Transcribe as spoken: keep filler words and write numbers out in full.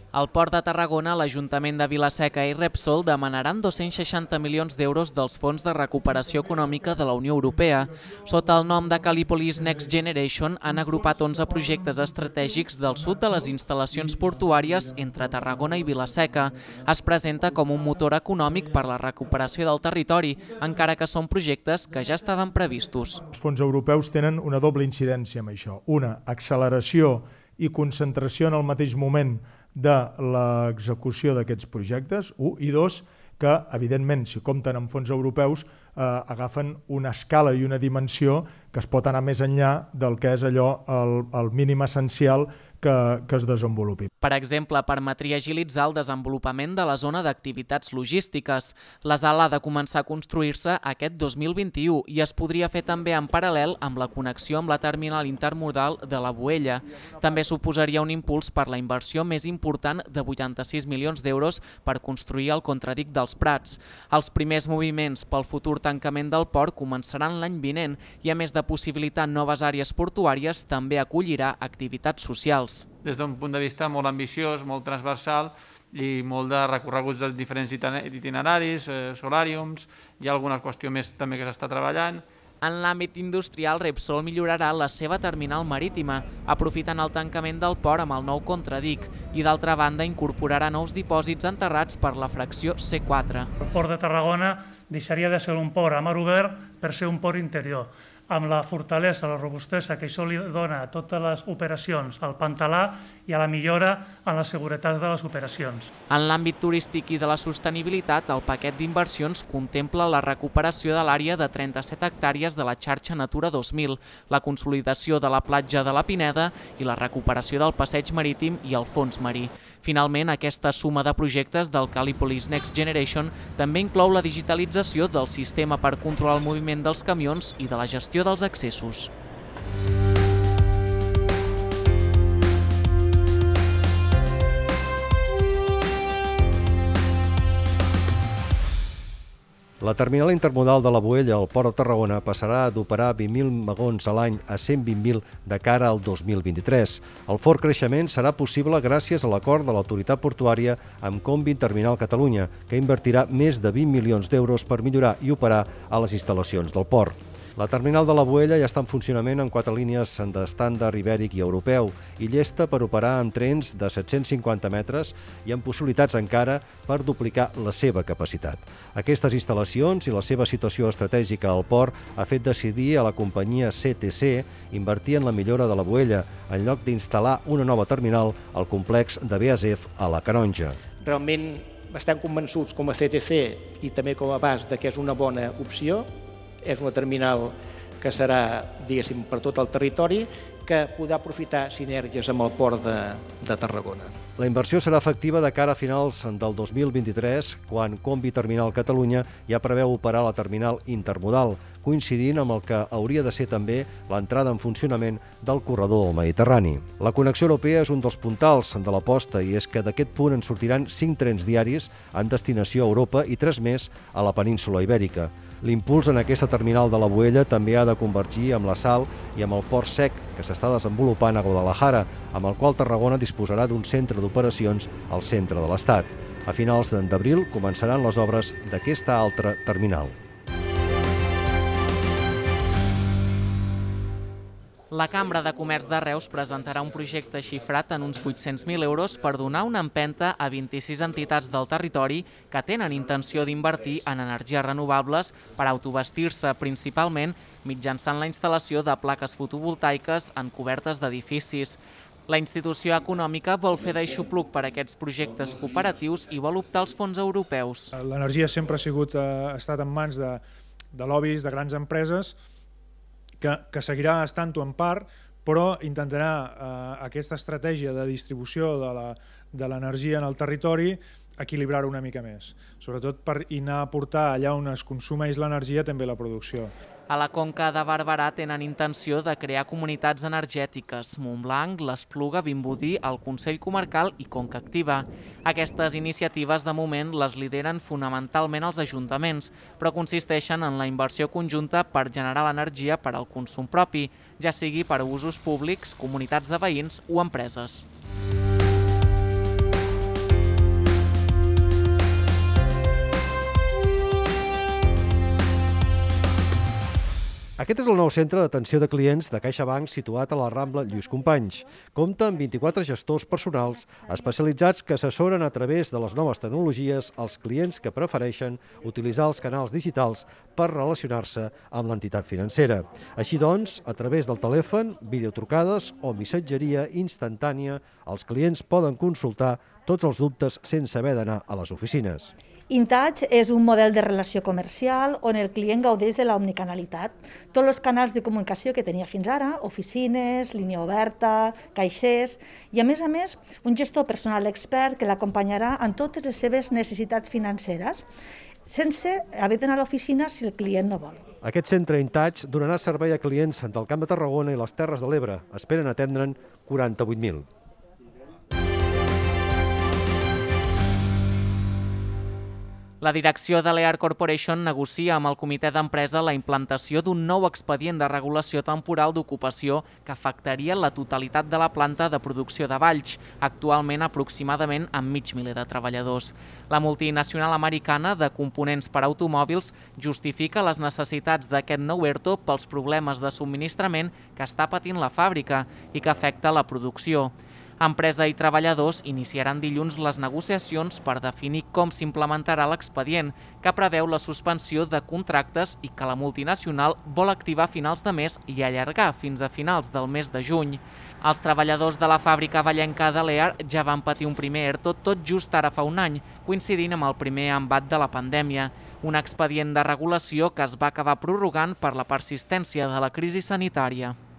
Al Port de Tarragona, l'Ajuntament de Vila-seca i Repsol demanaran dos-cents seixanta milions d'euros dels fons de recuperació econòmica de la Unió Europea. Sota el nom de Calipolis Next Generation han agrupat onze projectes estratègics del sud de les instal·lacions portuàries entre Tarragona i Vila-seca. Es presenta com un motor econòmic per la recuperació del territori, encara que són projectes que ja estaven previstos. Els fons europeus tenen una doble incidència amb això. Una, acceleració i concentració en el mateix moment de l'execució d'aquests projectes, un, i dos, que, evidentment, si compten amb fons europeus, eh, agafen una escala i una dimensió que es pot anar més enllà del que és allò, el, el mínim essencial que, que es desenvolupi. Per exemple, permetria agilitzar el desenvolupament de la zona d'activitats logístiques. La sala ha de començar a construir-se aquest dos mil vint-i-u i es podria fer també en paral·lel amb la connexió amb la terminal intermodal de la Boella. També suposaria un impuls per la inversió més important de vuitanta-sis milions d'euros per construir el contradic dels Prats. Els primers moviments pel futur tancament del port començaran l'any vinent i, a més de possibilitar noves àrees portuàries, també acollirà activitats socials. Des d'un punt de vista molt ambiciós, molt transversal i molt de recorreguts dels diferents itineraris, eh, solàriums, hi ha alguna qüestió més també que s'està treballant. En l'àmbit industrial, Repsol millorarà la seva terminal marítima, aprofitant el tancament del port amb el nou contradic i, d'altra banda, incorporarà nous dipòsits enterrats per la fracció C quatre. El port de Tarragona deixaria de ser un port a mar obert per ser un port interior, amb la fortalesa, la robustesa que això li dona a totes les operacions, al pantalà i a la millora en la seguretat de les operacions. En l'àmbit turístic i de la sostenibilitat, el paquet d'inversions contempla la recuperació de l'àrea de trenta-set hectàrees de la xarxa Natura dos mil, la consolidació de la platja de la Pineda i la recuperació del passeig marítim i el fons marí. Finalment, aquesta suma de projectes del Calipolis Next Generation també inclou la digitalització del sistema per controlar el moviment dels camions i de la gestió dels accessos. La terminal intermodal de la Boella al Port de Tarragona passarà d'operar vint mil vagons a l'any a cent vint mil de cara al dos mil vint-i-tres. El fort creixement serà possible gràcies a l'acord de l'autoritat portuària amb Combi Terminal Catalunya, que invertirà més de vint milions d'euros per millorar i operar a les instal·lacions del port. La terminal de la Boella ja està en funcionament amb quatre línies d'estàndard ibèric i europeu i llesta per operar amb trens de set-cents cinquanta metres i amb possibilitats encara per duplicar la seva capacitat. Aquestes instal·lacions i la seva situació estratègica al port ha fet decidir a la companyia C T C invertir en la millora de la Boella en lloc d'instal·lar una nova terminal al complex de B A S F a la Canonja. Realment estem convençuts com a C T C i també com a B A S que és una bona opció. És una terminal que serà, diguéssim, per tot el territori, que podrà aprofitar sinergies amb el port de, de Tarragona. La inversió serà efectiva de cara a finals del dos mil vint-i-tres, quan Combi Terminal Catalunya ja preveu operar la terminal intermodal, coincidint amb el que hauria de ser també l'entrada en funcionament del corredor del Mediterrani. La connexió europea és un dels puntals de l'aposta i és que d'aquest punt en sortiran cinc trens diaris en destinació a Europa i tres més a la península Ibèrica. L'impuls en aquesta terminal de la Boella també ha de convergir amb la Sal i amb el port sec que s'està desenvolupant a Guadalajara, amb el qual Tarragona disposarà d'un centre d'operacions al centre de l'Estat. A finals d'abril començaran les obres d'aquesta altra terminal. La Cambra de Comerç de Reus presentarà un projecte xifrat en uns vuit-cents mil euros per donar una empenta a vint-i-sis entitats del territori que tenen intenció d'invertir en energies renovables per autobastir-se principalment mitjançant la instal·lació de plaques fotovoltaiques en cobertes d'edificis. La institució econòmica vol fer d'aixopluc per a aquests projectes cooperatius i vol optar als fons europeus. L'energia sempre ha sigut, ha estat en mans de, de lobbies, de grans empreses, que, que seguirà estant-ho en part, però intentarà eh, aquesta estratègia de distribució de l'energia en el territori equilibrar-ho una mica més, sobretot per anar a portar allà on es consumeix l'energia també la producció. A la Conca de Barberà tenen intenció de crear comunitats energètiques: Montblanc, l'Espluga, Vimbodí, el Consell Comarcal i Conca Activa. Aquestes iniciatives de moment les lideren fonamentalment els ajuntaments, però consisteixen en la inversió conjunta per generar l'energia per al consum propi, ja sigui per a usos públics, comunitats de veïns o empreses. Aquest és el nou centre d'atenció de clients de CaixaBank situat a la Rambla Lluís Companys. Compta amb vint-i-quatre gestors personals especialitzats que assessoren a través de les noves tecnologies els clients que prefereixen utilitzar els canals digitals per relacionar-se amb l'entitat financera. Així doncs, a través del telèfon, videotrucades o missatgeria instantània, els clients poden consultar tots els dubtes sense haver d'anar a les oficines. InTouch és un model de relació comercial on el client gaudeix de l'omnicanalitat. Tots els canals de comunicació que tenia fins ara, oficines, línia oberta, caixers, i a més a més un gestor personal expert que l'acompanyarà en totes les seves necessitats financeres, sense haver d'anar a l'oficina si el client no vol. Aquest centre InTouch donarà servei a clients del Camp de Tarragona i les Terres de l'Ebre. Esperen atendre'n quaranta-vuit mil. La direcció de l'E A R Corporation negocia amb el comitè d'empresa la implantació d'un nou expedient de regulació temporal d'ocupació que afectaria la totalitat de la planta de producció de Valls, actualment aproximadament amb mig miler de treballadors. La multinacional americana de components per a automòbils justifica les necessitats d'aquest nou ERTO pels problemes de subministrament que està patint la fàbrica i que afecta la producció. Empresa i treballadors iniciaran dilluns les negociacions per definir com s'implementarà l'expedient, que preveu la suspensió de contractes i que la multinacional vol activar a finals de mes i allargar fins a finals del mes de juny. Els treballadors de la fàbrica vallenca de l'E A R ja van patir un primer ERTO tot just ara fa un any, coincidint amb el primer embat de la pandèmia. Un expedient de regulació que es va acabar prorrogant per la persistència de la crisi sanitària.